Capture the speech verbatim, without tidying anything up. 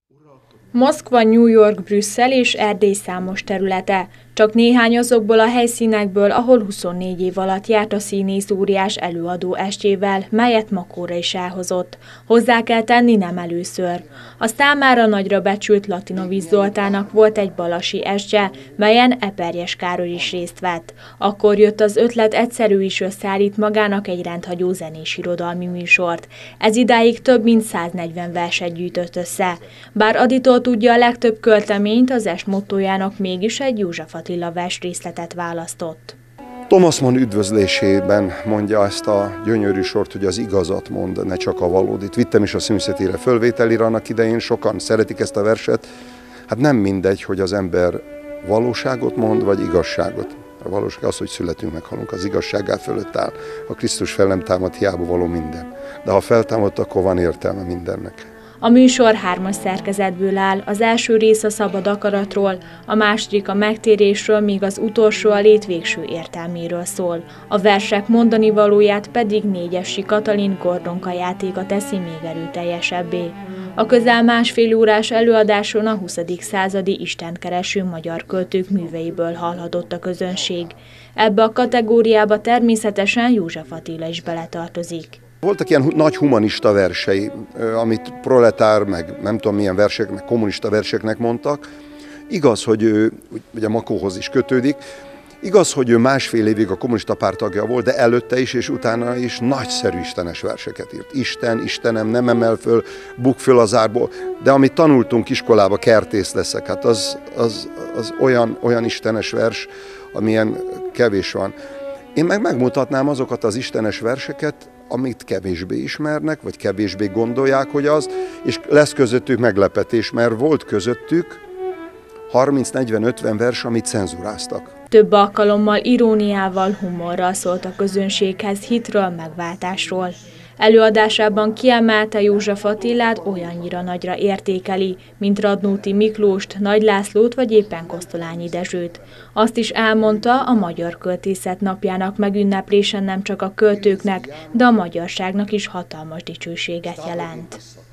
Moszkva, New York, Brüsszel és Erdély számos területe. Csak néhány azokból a helyszínekből, ahol huszonnégy év alatt járt a színész óriás előadó estjével, melyet Makóra is elhozott. Hozzá kell tenni, nem először. A számára nagyra becsült Latinovics Zoltánnak volt egy balasi estje, melyen Eperjes Károly is részt vett. Akkor jött az ötlet, egyszerű is összeállít magának egy rendhagyó zenés irodalmi műsort. Ez idáig több mint száznegyven verset gyűjtött össze. Bár Aditól tudja a legtöbb költeményt, az est mottójának mégis egy József Attila vers részletet választott. Thomas Mann üdvözlésében mondja ezt a gyönyörű sort, hogy az igazat mond, ne csak a valódit. Vittem is a színészetére fölvételire annak idején, sokan szeretik ezt a verset. Hát nem mindegy, hogy az ember valóságot mond, vagy igazságot. A valóság az, hogy születünk, meghalunk, az igazságá fölött áll. A Krisztus fel nem támad, hiába való minden. De ha feltámadt, akkor van értelme mindennek. A műsor hármas szerkezetből áll, az első rész a szabad akaratról, a második a megtérésről, míg az utolsó a lét végső értelméről szól. A versek mondani valóját pedig Négyessy Katalin Gordonka játéka teszi még erőteljesebbé. A közel másfél órás előadáson a huszadik századi istenkereső magyar költők műveiből hallhatott a közönség. Ebbe a kategóriába természetesen József Attila is beletartozik. Voltak ilyen nagy humanista versei, amit proletár, meg nem tudom milyen versek, meg kommunista verseknek mondtak. Igaz, hogy ő, ugye Makóhoz is kötődik, igaz, hogy ő másfél évig a kommunista párt tagja volt, de előtte is és utána is nagyszerű istenes verseket írt. Isten, Istenem, nem emel föl, buk föl az árból. De amit tanultunk iskolába, kertész leszek, hát az, az, az olyan, olyan istenes vers, amilyen kevés van. Én meg megmutatnám azokat az istenes verseket, amit kevésbé ismernek, vagy kevésbé gondolják, hogy az, és lesz közöttük meglepetés, mert volt közöttük harminc, negyven, ötven vers, amit cenzuráztak. Több alkalommal iróniával, humorral szólt a közönséghez hitről, megváltásról. Előadásában kiemelte József Attilát, olyannyira nagyra értékeli, mint Radnóti Miklóst, Nagy Lászlót vagy éppen Kosztolányi Dezsőt. Azt is elmondta, a Magyar Költészet Napjának megünneplése nem csak a költőknek, de a magyarságnak is hatalmas dicsőséget jelent.